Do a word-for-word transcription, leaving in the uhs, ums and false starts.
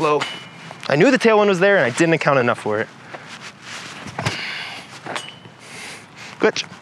flow. I knew the tailwind was there and I didn't account enough for it. Glitch.